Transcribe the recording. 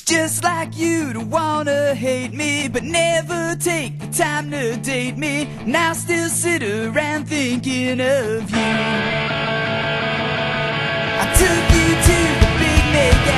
just like you to wanna hate me, but never take the time to date me. And I'll still sit around thinking of you. I took you to the big make